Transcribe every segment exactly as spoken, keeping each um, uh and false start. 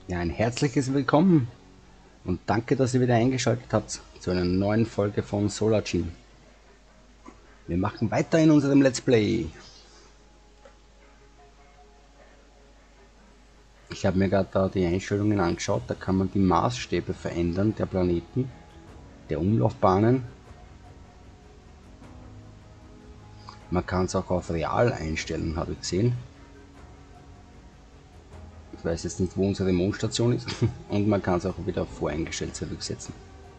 Ja, ein herzliches Willkommen und danke, dass ihr wieder eingeschaltet habt zu einer neuen Folge von Solargene. Wir machen weiter in unserem Let's Play. Ich habe mir gerade da die Einstellungen angeschaut, da kann man die Maßstäbe verändern der Planeten, der Umlaufbahnen. Man kann es auch auf real einstellen, habe ich gesehen. Ich weiß jetzt nicht, wo unsere Mondstation ist. Und man kann es auch wieder auf voreingestellt zurücksetzen.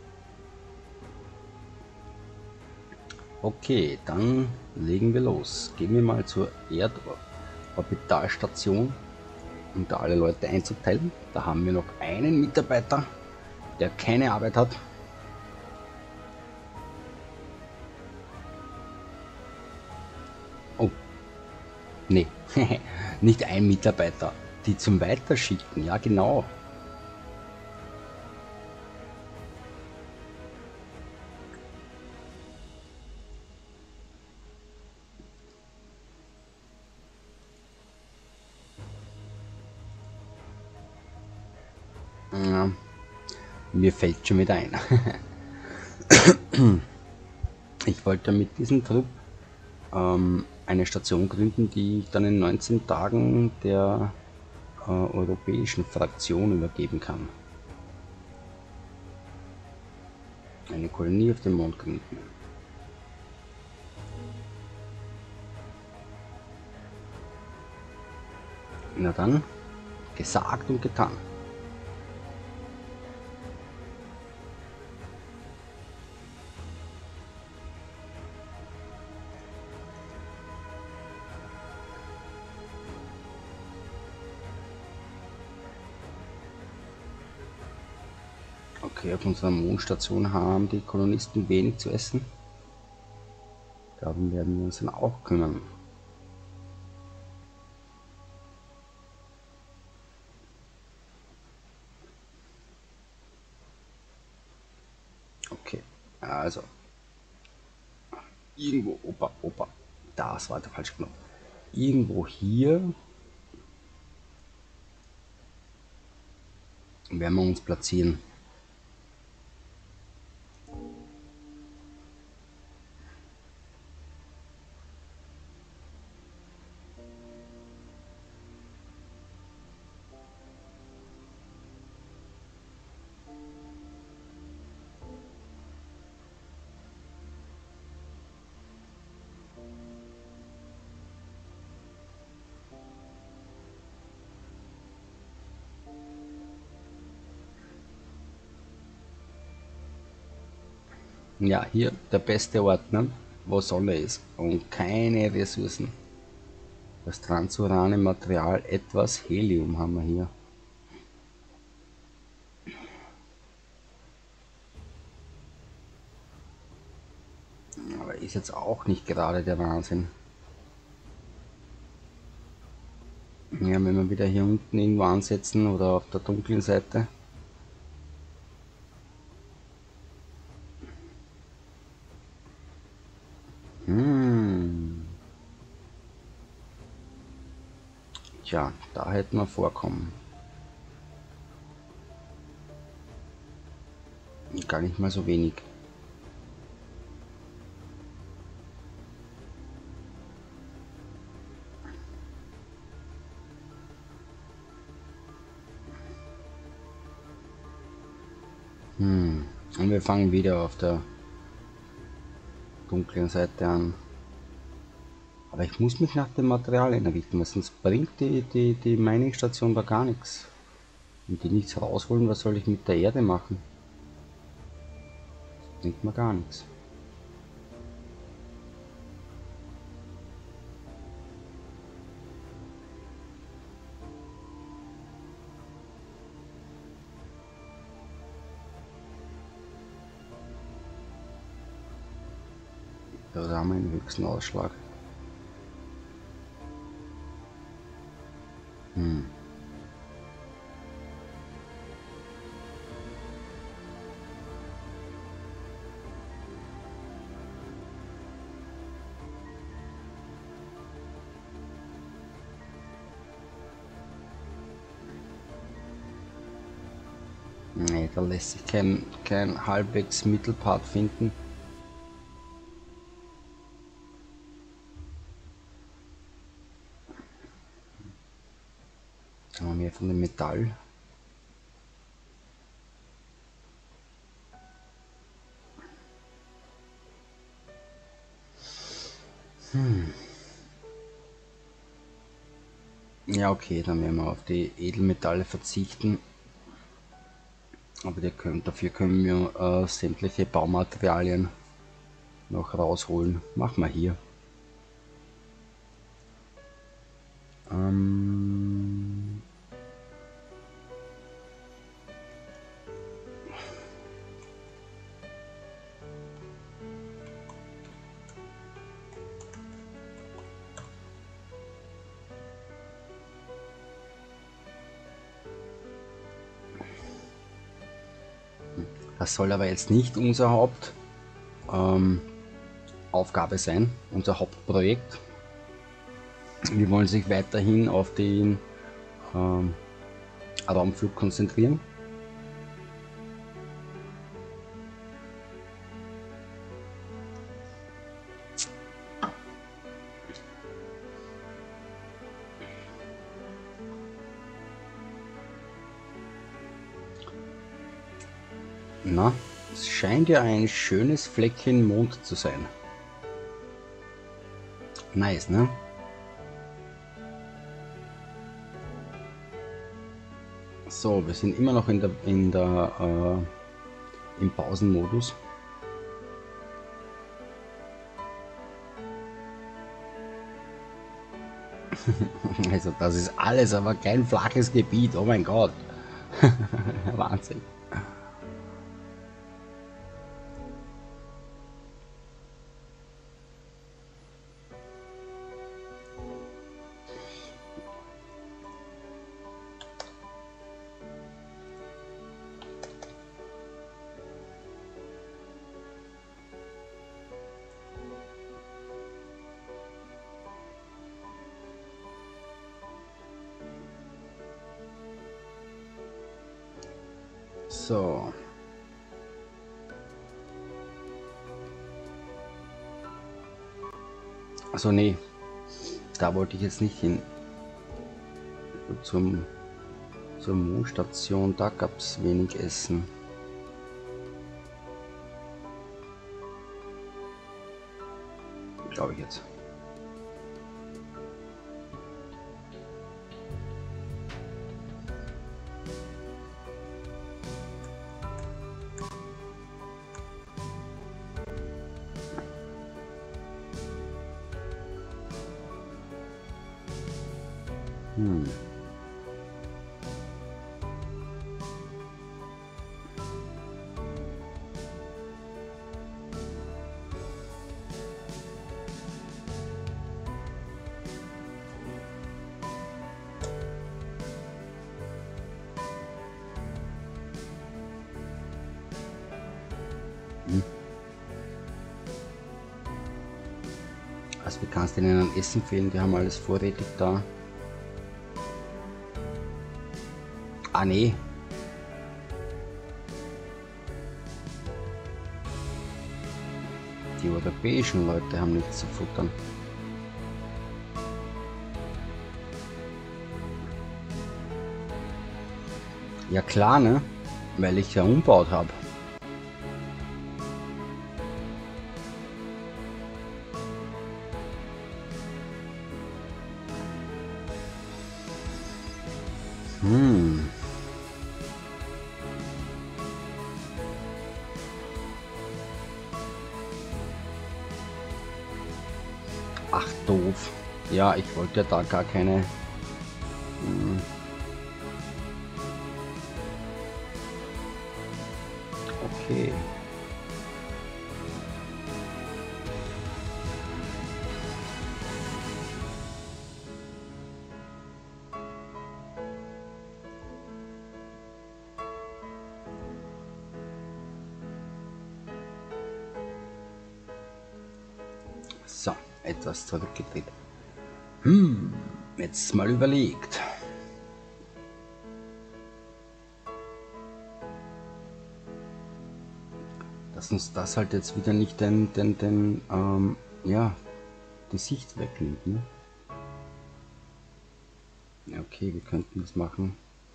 Okay, dann legen wir los. Gehen wir mal zur Erdorbitalstation, um da alle Leute einzuteilen. Da haben wir noch einen Mitarbeiter, der keine Arbeit hat. Oh, nee, nicht ein Mitarbeiter. Die zum Weiterschicken, ja genau. Ja, mir fällt schon wieder ein. Ich wollte mit diesem Trupp ähm, eine Station gründen, die ich dann in neunzehn Tagen der äh, europäischen Fraktion übergeben kann. Eine Kolonie auf dem Mond gründen. Na dann, gesagt und getan. Okay, auf unserer Mondstation haben die Kolonisten wenig zu essen. Darum werden wir uns dann auch kümmern. Okay, also. Irgendwo, opa, opa. Das war der falsche Knopf. Irgendwo hier werden wir uns platzieren. Ja, hier der beste Ort, ne? Wo Sonne ist und keine Ressourcen. Das transurane Material, etwas Helium haben wir hier. Aber ist jetzt auch nicht gerade der Wahnsinn. Ja, wenn wir wieder hier unten irgendwo ansetzen oder auf der dunklen Seite. Hm. Tja, da hätten wir vorkommen. Gar nicht mal so wenig. Hm. Und wir fangen wieder auf der dunklen Seite an. Aber ich muss mich nach dem Material richten, weil sonst bringt die, die, die Mining-Station da gar nichts. Wenn die nichts rausholen, was soll ich mit der Erde machen? Das bringt mir gar nichts. Da haben wir den höchsten Ausschlag. Hm. Nee, da lässt sich kein, kein halbwegs Mittelpart finden. Dann haben wir mehr von dem Metall. Hm. Ja, okay, dann werden wir auf die Edelmetalle verzichten. Aber die können, dafür können wir äh, sämtliche Baumaterialien noch rausholen. Machen wir hier. Ähm Das soll aber jetzt nicht unsere Hauptaufgabe ähm, sein, unser Hauptprojekt. Wir wollen sich weiterhin auf den ähm, Raumflug konzentrieren. Na, es scheint ja ein schönes Fleckchen Mond zu sein. Nice, ne? So, wir sind immer noch in der in der äh, im Pausenmodus. Also das ist alles aber kein flaches Gebiet, oh mein Gott. Wahnsinn. So. Also nee, da wollte ich jetzt nicht hin. Zum, zur Mondstation, da gab es wenig Essen. Glaube ich jetzt. Hm. Hm. Also wie kannst du ihnen an Essen fehlen? Die haben alles vorrätig da. Ah nee. Die europäischen Leute haben nichts zu futtern. Ja klar, ne? Weil ich ja umbaut habe. Hm. Ach doof. Ja, ich wollte da gar keine... Hm. Okay. So, etwas zurückgedreht. Hm, jetzt mal überlegt. dass uns das halt jetzt wieder nicht den, den, den, ähm, ja, die Sicht wegnimmt, ne? Ja, okay, wir könnten das machen.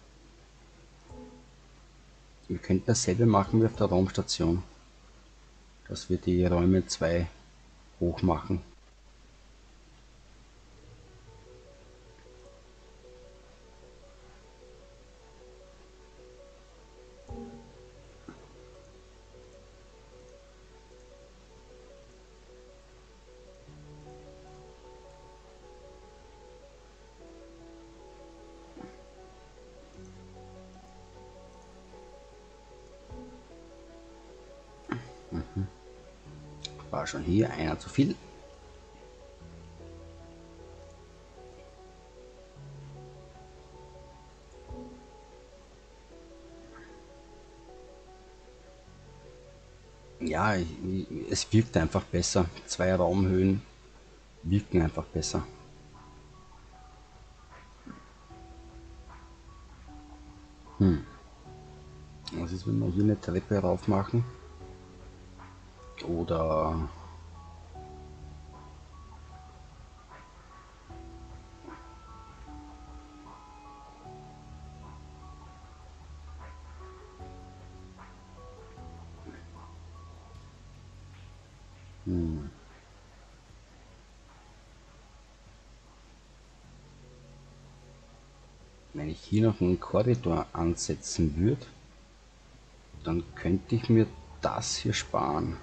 Wir könnten dasselbe machen wie auf der Raumstation. Dass wir die Räume zwei hoch machen. War schon hier einer zu viel. Ja, es wirkt einfach besser. Zwei Raumhöhen wirken einfach besser. Hm. Was ist, wenn wir hier eine Treppe rauf machen? Oder... Hm. Wenn ich hier noch einen Korridor ansetzen würde, dann könnte ich mir das hier sparen.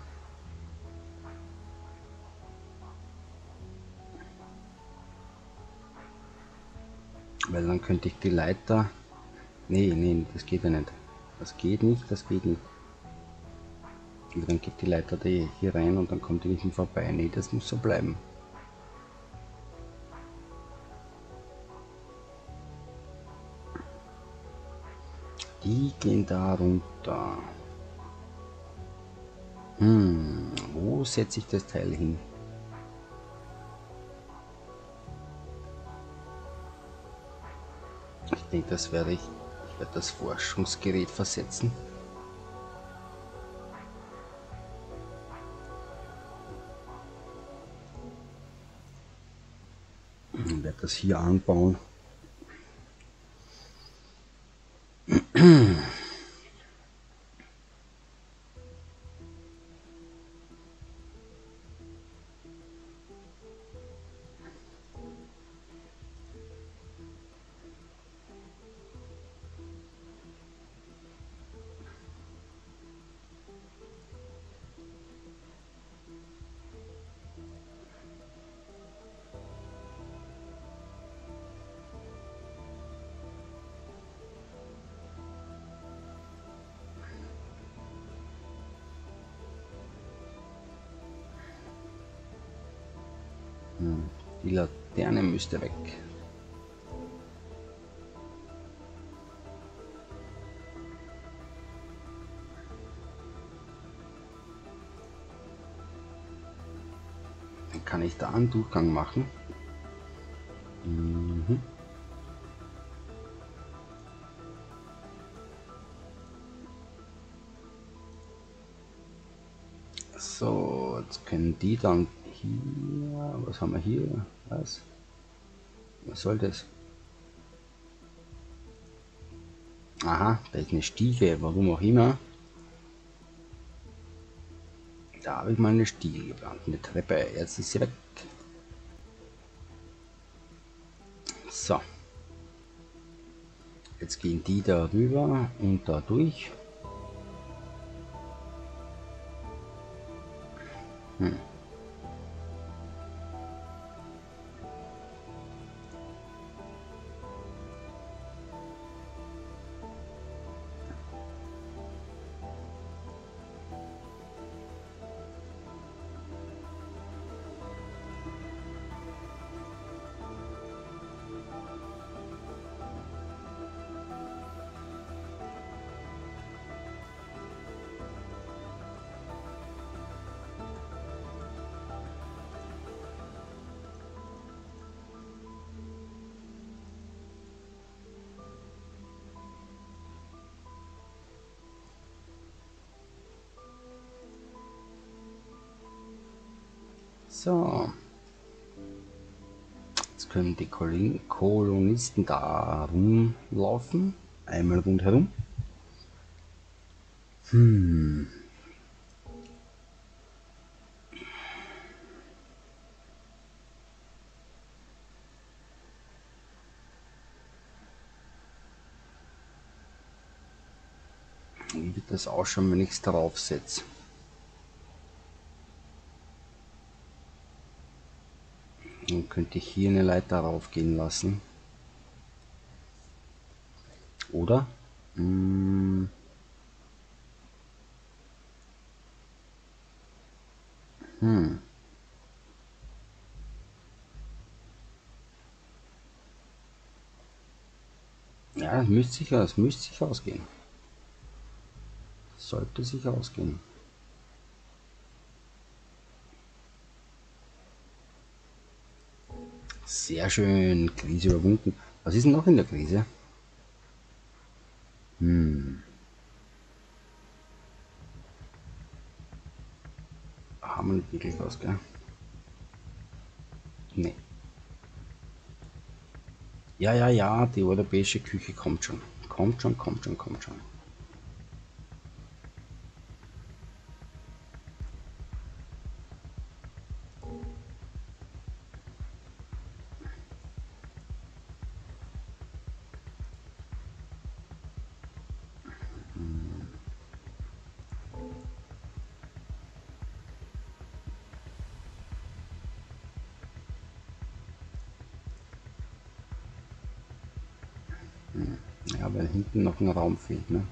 Weil dann könnte ich die Leiter... Nee, nee, das geht ja nicht. Das geht nicht, das geht nicht. Und dann geht die Leiter die hier rein und dann kommt die nicht mehr vorbei. Nee, das muss so bleiben. Die gehen da runter. Hm, wo setze ich das Teil hin? Ich denke, das werde ich. Ich werde das Forschungsgerät versetzen. Ich werde das hier anbauen. Die Laterne müsste weg. Dann kann ich da einen Durchgang machen. Mhm. So, jetzt können die dann hier, was haben wir hier? Was? Was soll das? Aha, da ist eine Stiege, warum auch immer. Da habe ich mal eine Stiege geplant, eine Treppe, jetzt ist sie weg. So. Jetzt gehen die da rüber und da durch. Hm. So. Jetzt können die Kolon Kolonisten da rumlaufen. Einmal rundherum. Hm. Wie wird das ausschauen, wenn ich es darauf setze? Dann könnte ich hier eine Leiter raufgehen lassen. Oder? Hm. Hm. Ja, das müsste sich, das müsste sich ausgehen. Sollte sich ausgehen. Sehr schön, Krise überwunden. Was ist denn noch in der Krise? Hm. Haben wir nicht wirklich was, gell? Nee. Ja, ja, ja, die europäische Küche kommt schon. Kommt schon, kommt schon, kommt schon. Ja, weil hinten noch ein Raum fehlt, ne?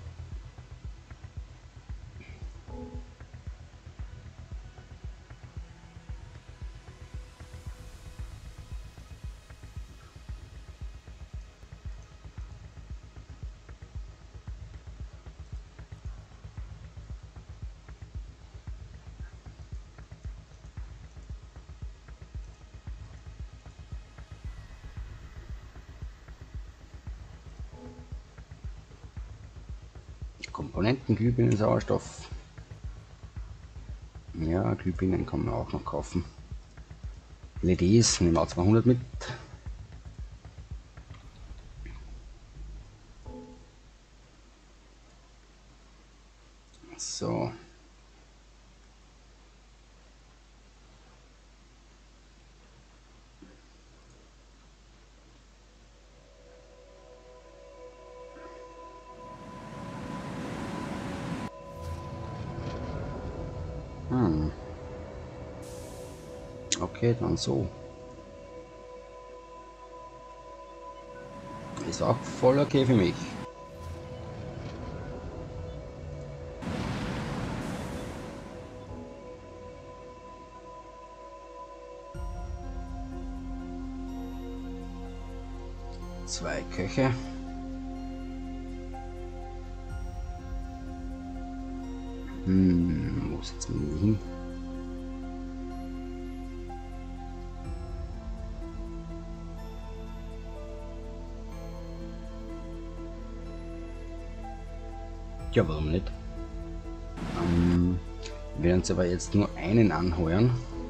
Komponenten, Glühbirnen, Sauerstoff. Ja, Glühbirnen kann man auch noch kaufen. L E Ds, nehmen wir auch zweihundert mit. So. Hm. Okay, dann so. Ist auch voll okay für mich. Zwei Köche. Hm, wo setzen wir hin? Ja, warum nicht? Ähm, wir werden uns aber jetzt nur einen anheuern.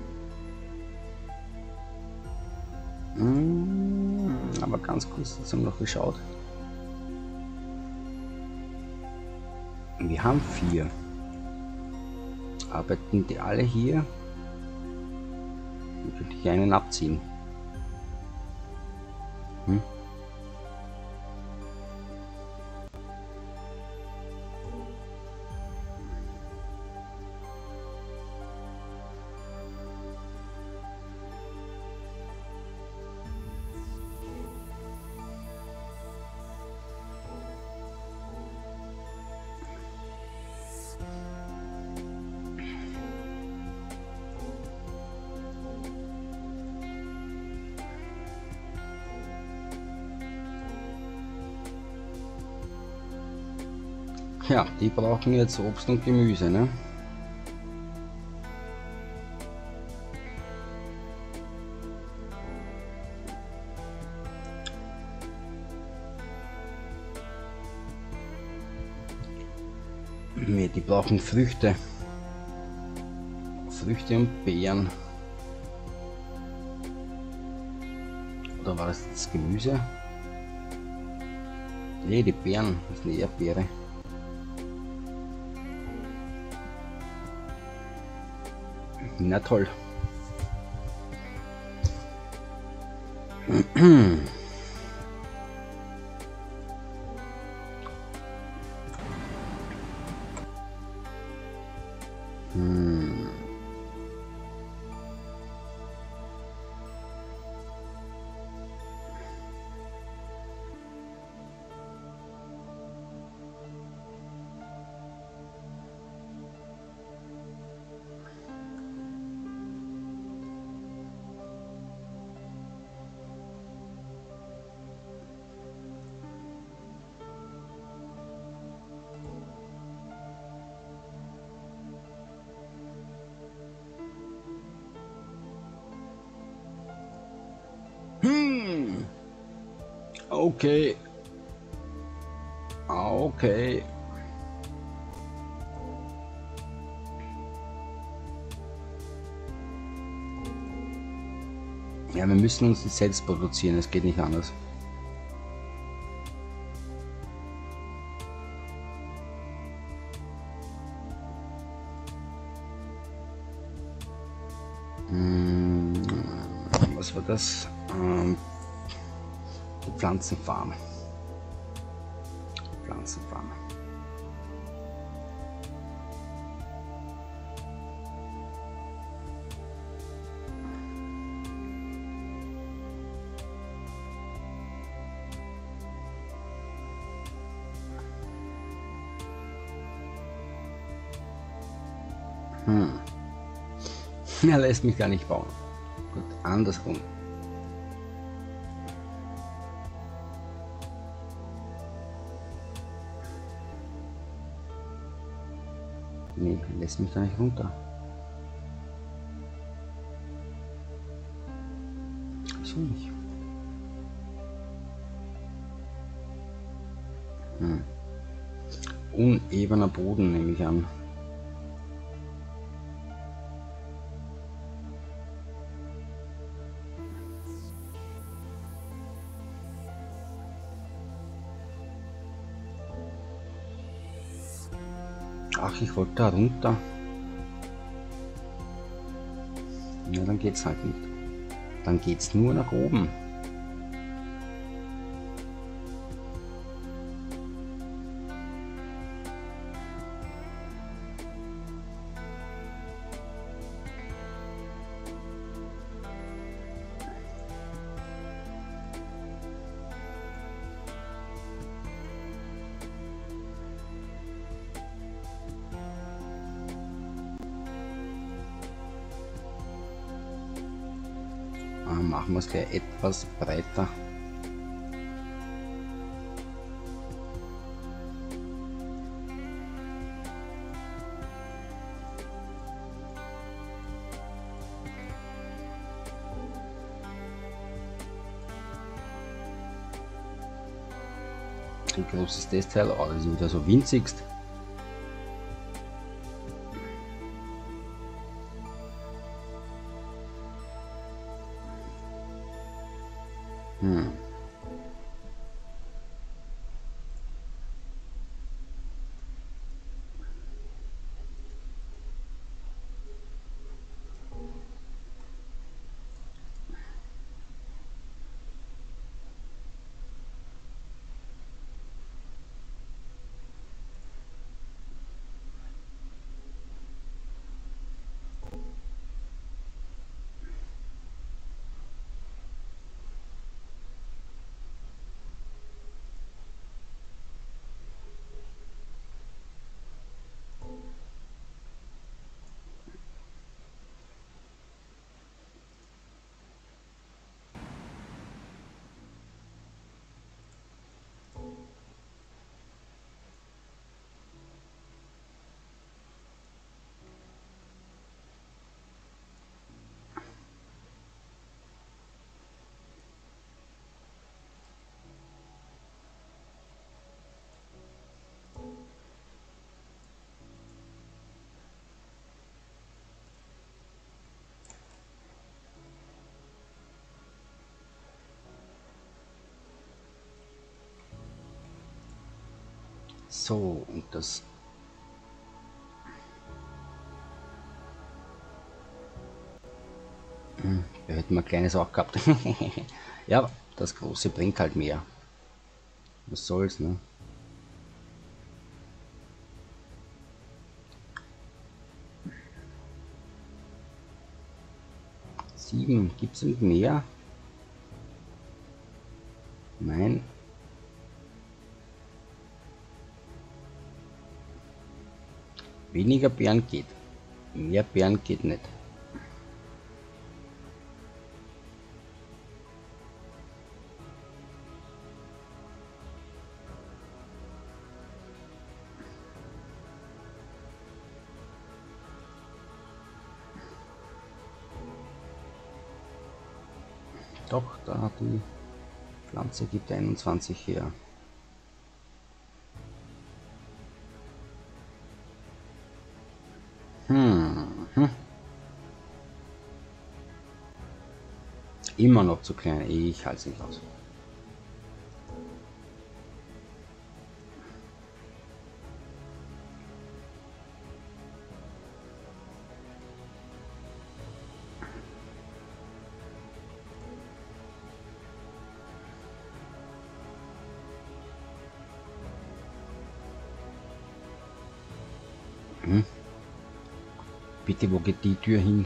Hm, aber ganz kurz dazu noch geschaut. Wir haben vier. Arbeiten die alle hier? Dann könnte ich einen abziehen. Hm? Ja, die brauchen jetzt Obst und Gemüse, ne? Nee, die brauchen Früchte. Früchte und Beeren. Oder war das das Gemüse? Ne, die Beeren. Das ist eine Erdbeere. Na toll. Hm. Hm. Okay. Okay. Ja, wir müssen uns das selbst produzieren, es geht nicht anders. Hm, was war das? Ähm, die Pflanzenfarm. Pflanzenfarm. Hm. Er lässt mich gar nicht bauen. Gut, andersrum. Nee, er lässt mich gar nicht runter. So nicht. Hm. Unebener Boden nehme ich an. Ach, ich wollte da runter. Ja, dann geht's halt nicht. Dann geht's nur nach oben. Machen wir es gleich etwas breiter. Wie groß ist das Teil? Oh, das ist wieder so winzigst. Hm. So, und das... Hm, da hätten wir ein kleines auch gehabt. Ja, das große bringt halt mehr. Was soll's, ne? Sieben, gibt's nicht mehr? Nein. Weniger Bären geht. Mehr Bären geht nicht. Doch, da die Pflanze gibt einundzwanzig her. Hm. hm. Immer noch zu klein. Ich halte es nicht aus. Hm. Bitte, wo geht die Tür hin?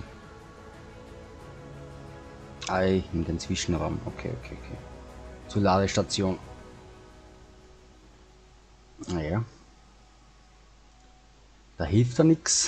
Ei, in den Zwischenraum. Okay, okay, okay. Zur Ladestation. Naja. Da hilft ja nichts.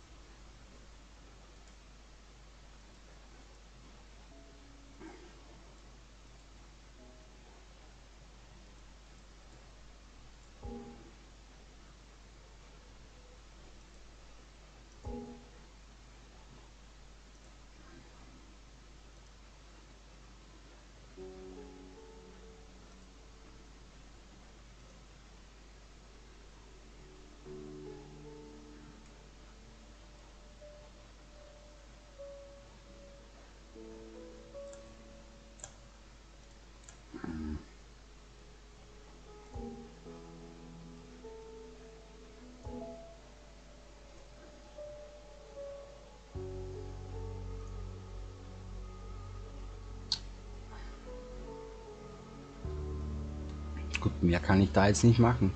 Gut, mehr kann ich da jetzt nicht machen.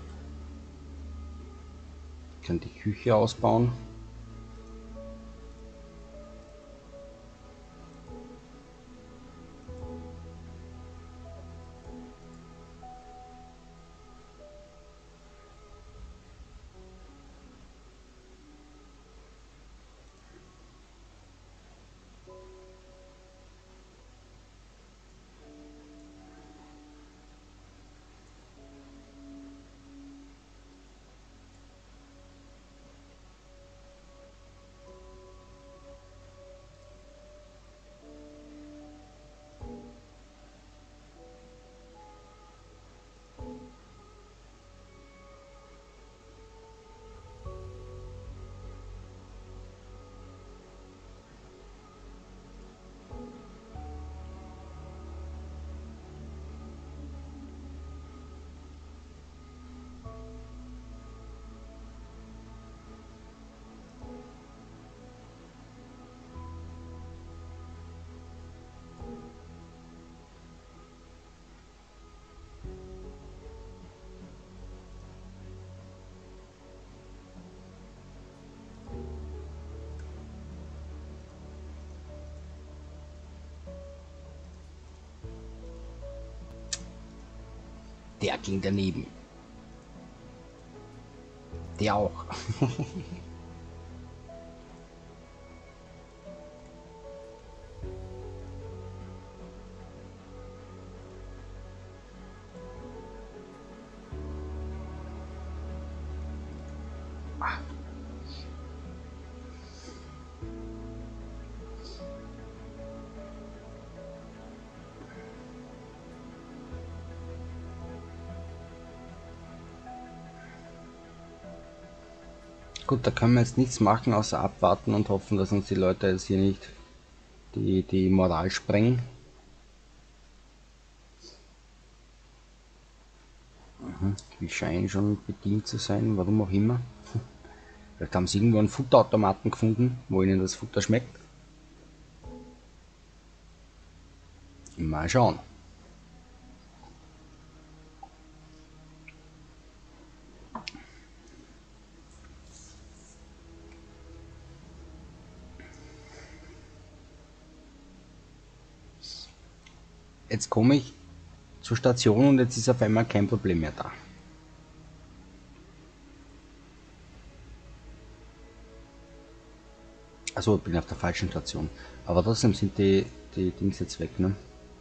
Ich kann die Küche ausbauen. Der ging daneben. Der auch. Gut, da können wir jetzt nichts machen, außer abwarten und hoffen, dass uns die Leute jetzt hier nicht die, die Moral sprengen. Mhm. Die scheinen schon bedient zu sein, warum auch immer. Vielleicht haben sie irgendwo einen Futterautomaten gefunden, wo ihnen das Futter schmeckt. Mal schauen. Jetzt komme ich zur Station und jetzt ist auf einmal kein Problem mehr da. Also ich bin auf der falschen Station. Aber trotzdem sind die, die Dings jetzt weg, ne?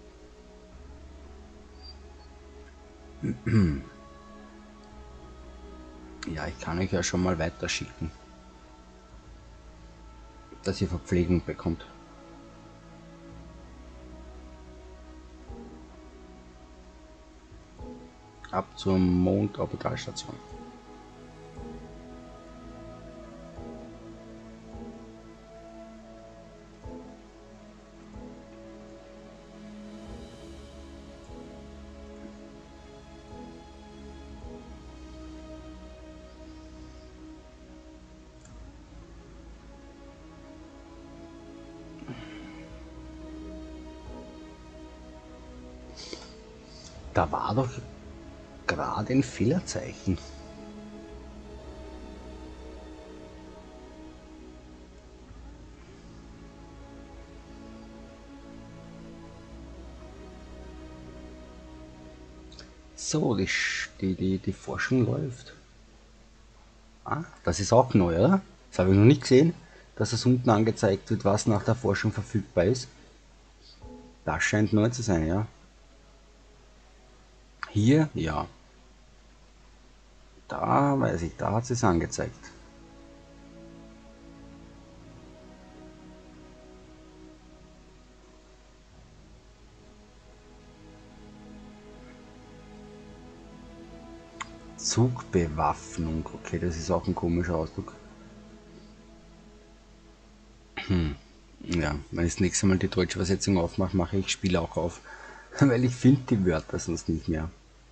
Ja, ich kann euch ja schon mal weiterschicken, dass ihr Verpflegung bekommt. Ab zur Mondorbitalstation. Da war doch gerade ein Fehlerzeichen. So, die, die, die, die Forschung läuft. Ah, das ist auch neu, oder? Das habe ich noch nicht gesehen, dass es unten angezeigt wird, was nach der Forschung verfügbar ist. Das scheint neu zu sein, ja. Hier, ja. Da weiß ich, da hat es angezeigt. Zugbewaffnung, okay, das ist auch ein komischer Ausdruck. Hm. Ja, wenn ich das nächste Mal die deutsche Übersetzung aufmache, mache ich Spiel auch auf. Weil ich finde die Wörter sonst nicht mehr.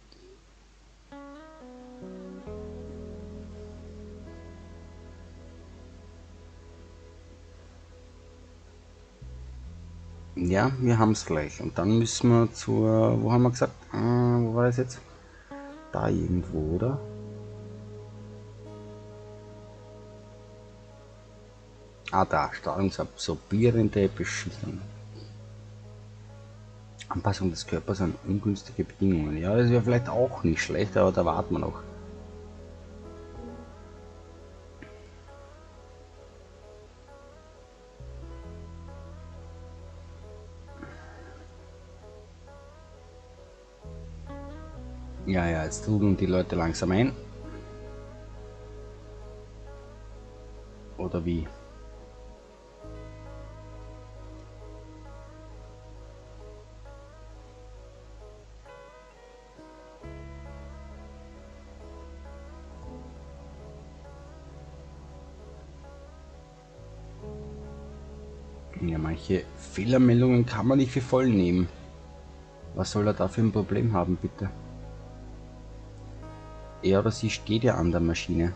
Ja, wir haben es gleich. Und dann müssen wir zur, wo haben wir gesagt? Äh, wo war das jetzt? Da irgendwo, oder? Ah, da, strahlungsabsorbierende Beschichtung. Anpassung des Körpers an ungünstige Bedingungen. Ja, das wäre vielleicht auch nicht schlecht, aber da warten wir noch. Ja, ja, jetzt trudeln die Leute langsam ein. Oder wie? Ja, manche Fehlermeldungen kann man nicht für voll nehmen. Was soll er da für ein Problem haben, bitte? Er oder sie steht ja an der Maschine.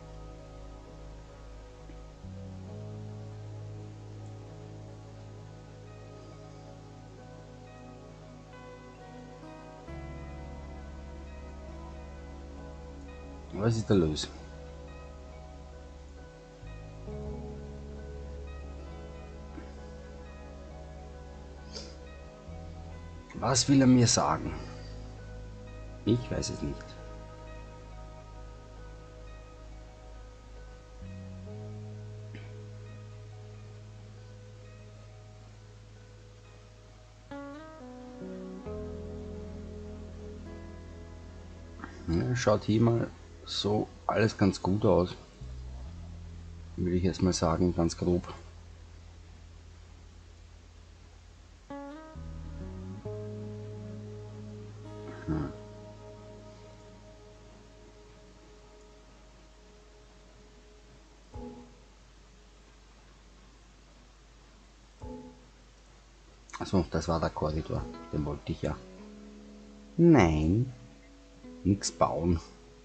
Was ist da los? Was will er mir sagen? Ich weiß es nicht. Ja, schaut hier mal so alles ganz gut aus. Würde ich jetzt mal sagen, ganz grob. Hm. Achso, das war der Korridor. Den wollte ich ja. Nein. nichts bauen.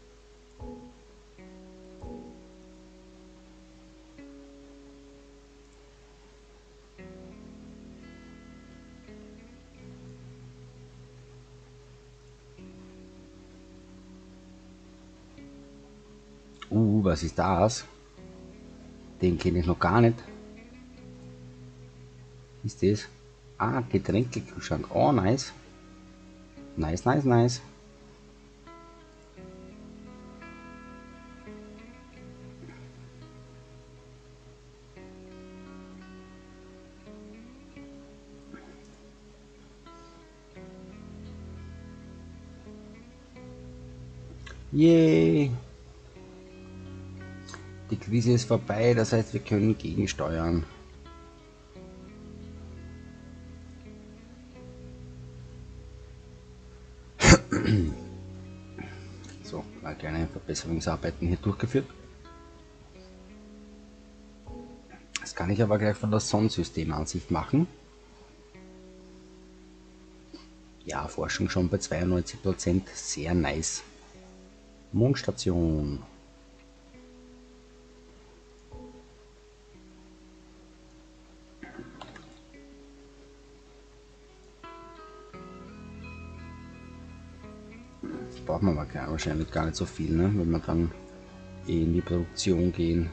Uh, was ist das? Den kenne ich noch gar nicht. Ist das? Ah, Getränkekühlschrank. Oh, nice. Nice, nice, nice. Yay! Die Krise ist vorbei, das heißt, wir können gegensteuern. So, mal kleine Verbesserungsarbeiten hier durchgeführt. Das kann ich aber gleich von der Sonnensystemansicht machen. Ja, Forschung schon bei zweiundneunzig Prozent, sehr nice. Mondstation. Das braucht man aber wahrscheinlich gar nicht so viel, ne? Wenn wir dann in die Produktion gehen.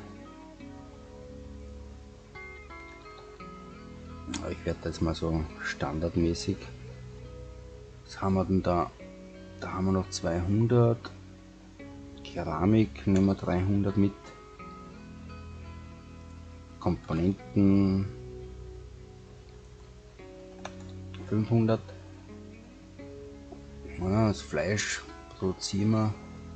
Aber ich werde jetzt mal so standardmäßig. Was haben wir denn da? Da haben wir noch zweihundert. Keramik nehmen wir dreihundert mit. Komponenten fünfhundert. Ja, das Fleisch produzieren wir.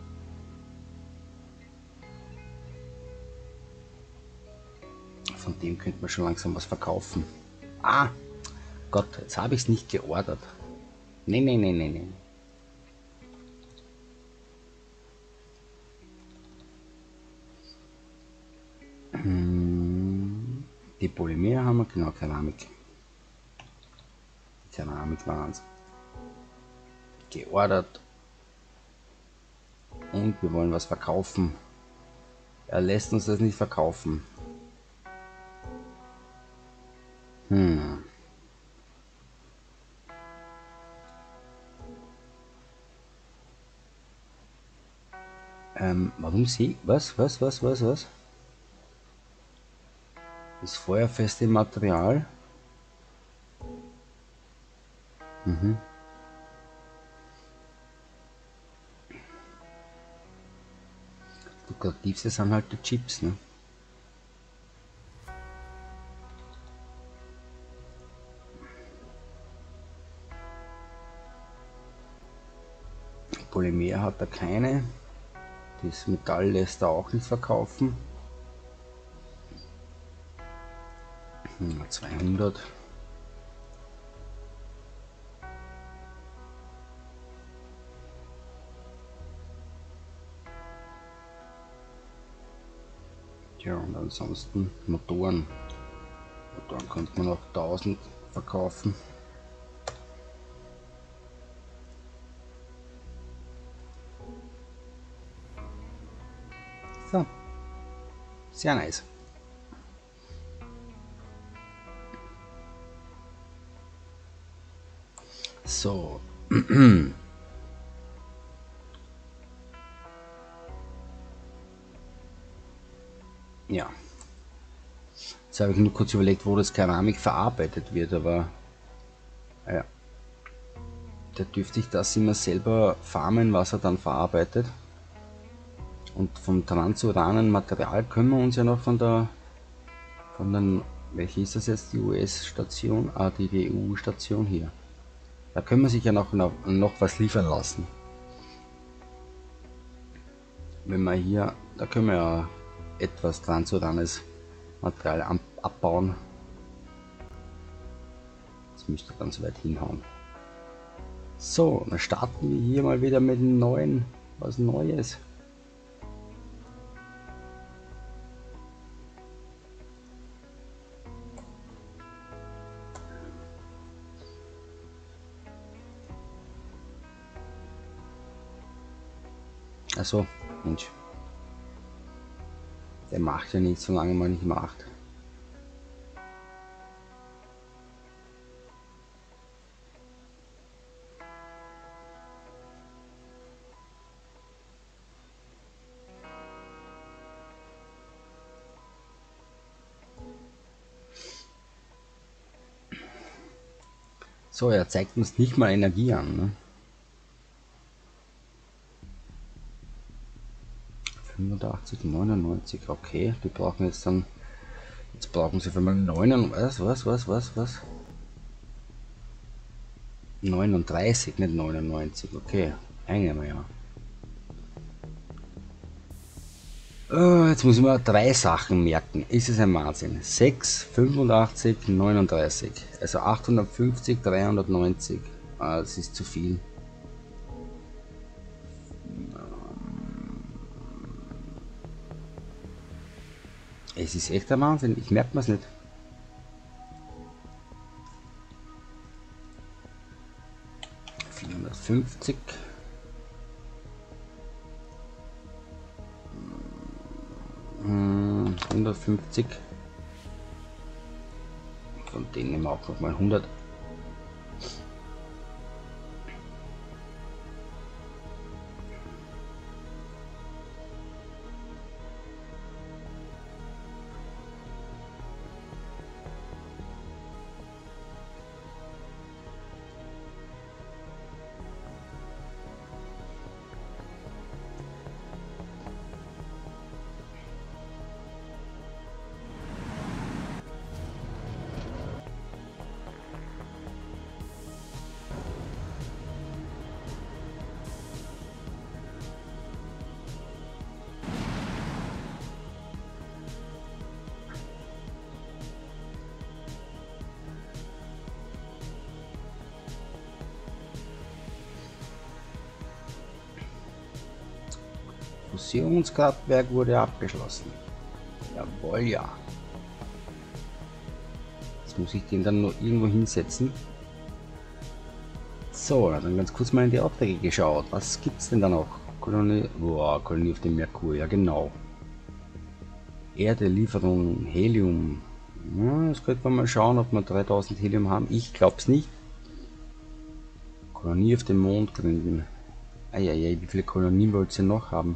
Von dem könnte man schon langsam was verkaufen. Ah, Gott, jetzt habe ich es nicht geordert. Nee, nee, nee, nee, nee. Die Polymer haben wir, genau, Keramik. Keramik waren es. Geordert. Und wir wollen was verkaufen. Er lässt uns das nicht verkaufen. Hm. Ähm, warum sie? Was, was, was, was, was? Das feuerfeste Material. Mhm. Lukrativste sind halt die Chips, ne? Polymer hat er keine. Das Metall lässt er auch nicht verkaufen. Hm, zweihundert. Ja, und ansonsten Motoren. Motoren könnte man auch tausend verkaufen. So. Sehr nice. So. Ja. Jetzt habe ich nur kurz überlegt, wo das Keramik verarbeitet wird, aber ja. Da dürfte ich das immer selber farmen, was er dann verarbeitet. Und vom transuranen Material können wir uns ja noch von der, von den, welche ist das jetzt, die U S-Station? Ah, die E U-Station hier. Da können wir sich ja noch, noch, noch was liefern lassen. Wenn wir hier, da können wir ja etwas transuranes Material abbauen. Das müsste ganz weit hinhauen. So, dann starten wir hier mal wieder mit dem neuen, was Neues. Also, Mensch. Der macht ja nichts, solange man nicht macht. So, er zeigt uns nicht mal Energie an. Ne? fünfundachtzig, neunundneunzig, okay. Die brauchen jetzt dann. Jetzt brauchen sie für mal neunundneunzig. Was, was, was, was, was? neununddreißig, nicht neunundneunzig, okay. Einmal ja. Oh, jetzt muss ich mir drei Sachen merken. Ist es ein Wahnsinn. sechs, fünfundachtzig, neununddreißig. Also achthundertfünfzig, dreihundertneunzig. Ah, das ist zu viel. Es ist echt ein Wahnsinn. Ich merke mir es nicht. vierhundertfünfzig. hundertfünfzig. Von denen nehmen wir auch noch mal hundert. Fusionskraftwerk wurde abgeschlossen. Jawohl, ja. Jetzt muss ich den dann noch irgendwo hinsetzen. So, dann ganz kurz mal in die Aufträge geschaut. Was gibt's denn da noch? Kolonie, boah, Kolonie auf dem Merkur, ja genau. Erde, Lieferung, Helium. Ja, jetzt könnte man mal schauen, ob wir dreitausend Helium haben. Ich glaub's nicht. Kolonie auf dem Mond gründen. Eieiei, wie viele Kolonien wollt ihr noch haben?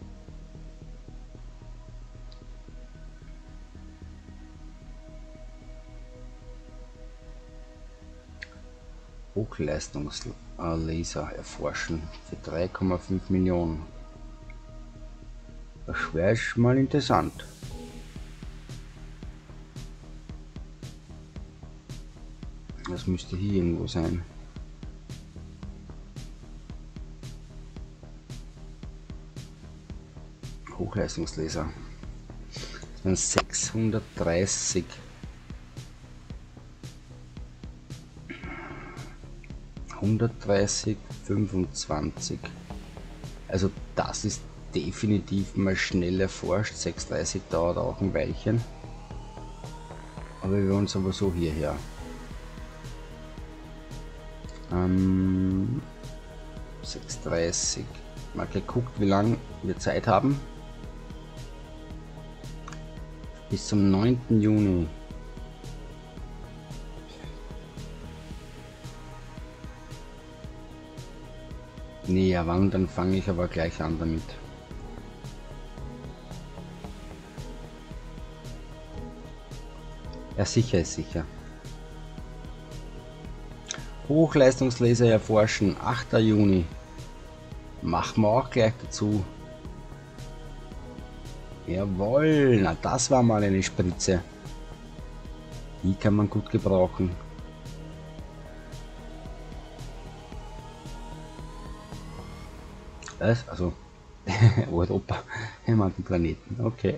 Hochleistungslaser erforschen für drei Komma fünf Millionen. Das wäre schon mal interessant. Das müsste hier irgendwo sein. Hochleistungslaser. Das wären sechshundertdreißig. hundertdreißig, fünfundzwanzig. Also das ist definitiv mal schnell erforscht. sechshundertdreißig dauert auch ein Weilchen. Aber wir wollen es aber so hierher. Ähm, sechshundertdreißig. Mal geguckt, wie lange wir Zeit haben. Bis zum neunten Juni. Nee, ja, wann, dann fange ich aber gleich an damit. Ja, sicher ist sicher. Hochleistungslaser erforschen, achter Juni. Machen wir auch gleich dazu. Jawohl, na das war mal eine Spritze. Die kann man gut gebrauchen. Was? Also Europa, im Planeten, okay.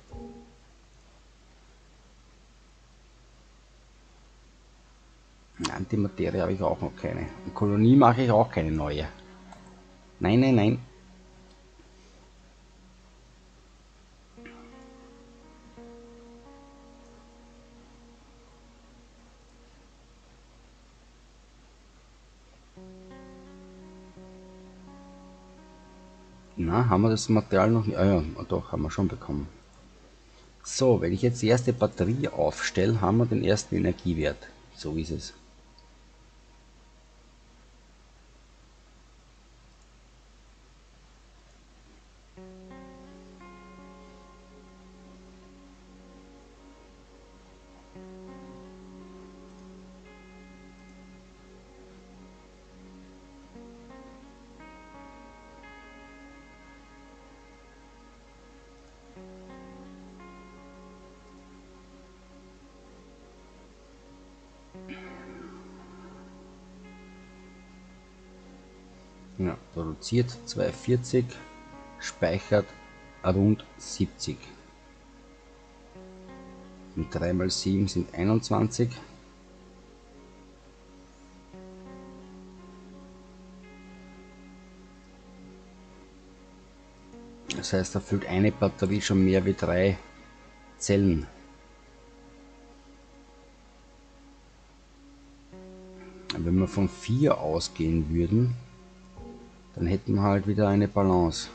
Antimaterie habe ich auch noch keine. In Kolonie mache ich auch keine neue. Nein, nein, nein. Na, haben wir das Material noch nicht? Ah ja, doch, haben wir schon bekommen. So, wenn ich jetzt die erste Batterie aufstelle, haben wir den ersten Energiewert. So ist es. Ja, produziert zweihundertvierzig, speichert rund siebzig. Und drei mal sieben sind einundzwanzig. Das heißt, da füllt eine Batterie schon mehr wie drei Zellen. Wenn wir von vier ausgehen würden, dann hätten wir halt wieder eine Balance.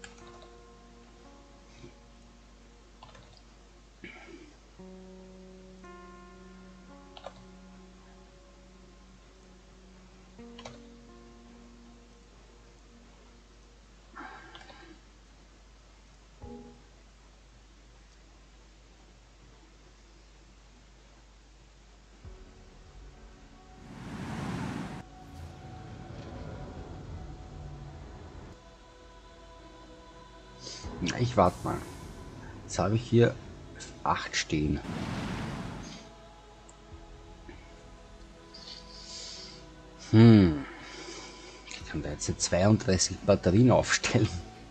Na, ich warte mal. Jetzt habe ich hier acht stehen. Hm. Ich kann da jetzt zweiunddreißig Batterien aufstellen.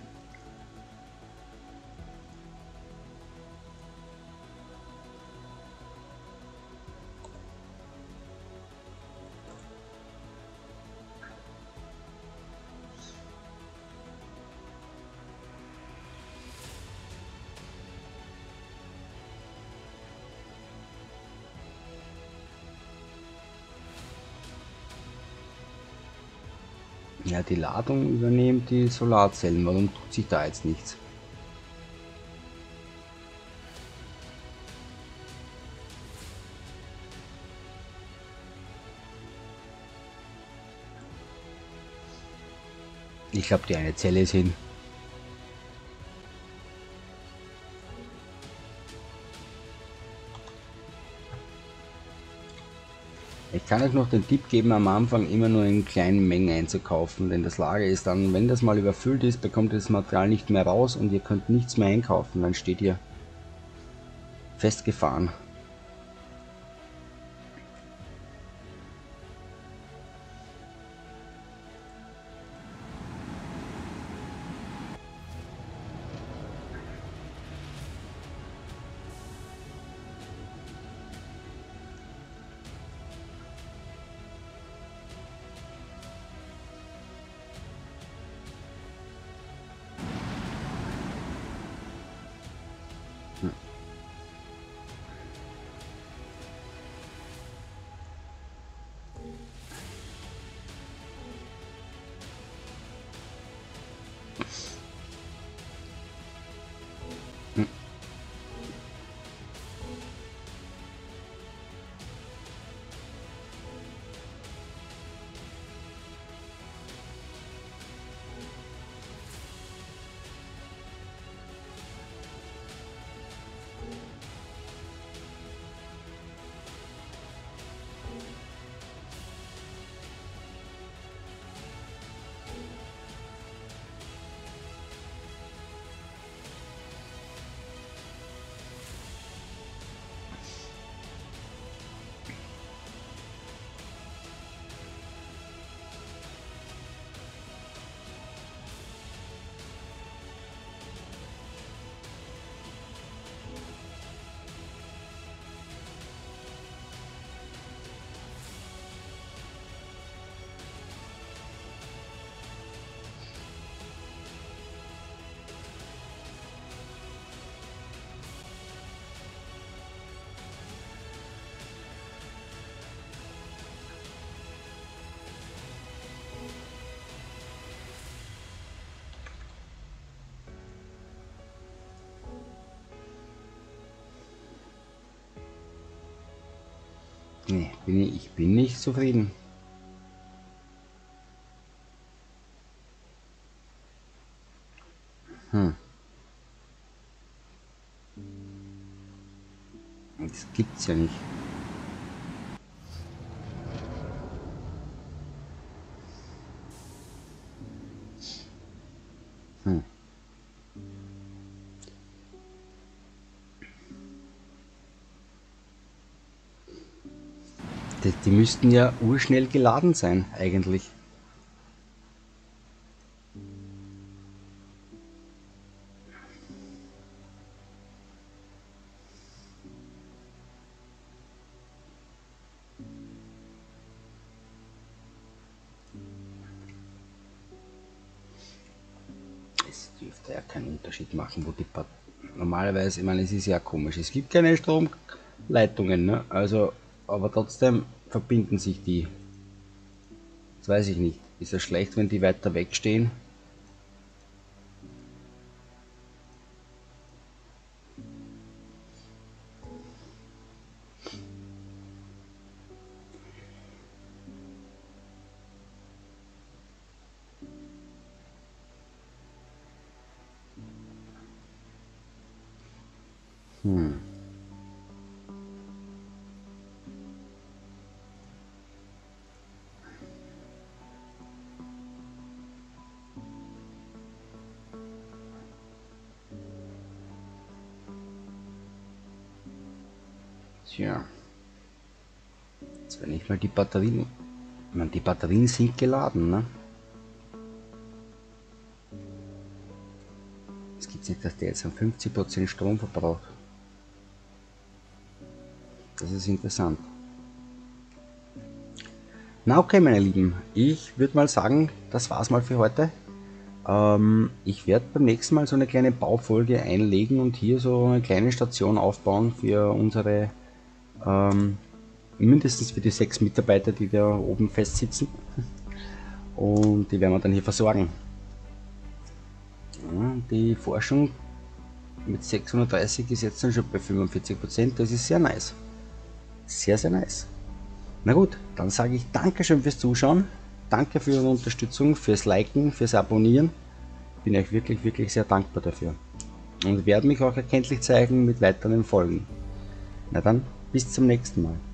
Ja, die Ladung übernehmen die Solarzellen. Warum tut sich da jetzt nichts? Ich glaube, die eine Zelle ist hin. Ich kann euch noch den Tipp geben, am Anfang immer nur in kleinen Mengen einzukaufen, denn das Lager ist dann, wenn das mal überfüllt ist, bekommt ihr das Material nicht mehr raus und ihr könnt nichts mehr einkaufen, dann steht ihr festgefahren. Nee, bin ich, ich bin nicht zufrieden. Hm. Das gibt's ja nicht. Hm. Die, die müssten ja urschnell geladen sein, eigentlich. Es dürfte ja keinen Unterschied machen, wo die Part normalerweise, ich meine, es ist ja komisch. Es gibt keine Stromleitungen, ne? Also, aber trotzdem verbinden sich die. Das weiß ich nicht. Ist es schlecht, wenn die weiter wegstehen? Hm. Tja. Jetzt wenn ich mal die Batterien. Ich meine, die Batterien sind geladen, ne? Es gibt nicht, dass der jetzt fünfzig Prozent Strom verbraucht. Das ist interessant. Na okay, meine Lieben, ich würde mal sagen, das war's mal für heute. Ähm, ich werde beim nächsten Mal so eine kleine Baufolge einlegen und hier so eine kleine Station aufbauen für unsere, ähm, mindestens für die sechs Mitarbeiter, die da oben festsitzen. Und die werden wir dann hier versorgen. Ja, die Forschung mit sechshundertdreißig ist jetzt dann schon bei fünfundvierzig Prozent, das ist sehr nice. Sehr, sehr nice. Na gut, dann sage ich Dankeschön fürs Zuschauen. Danke für Ihre Unterstützung, fürs Liken, fürs Abonnieren. Bin euch wirklich, wirklich sehr dankbar dafür. Und werde mich auch erkenntlich zeigen mit weiteren Folgen. Na dann, bis zum nächsten Mal.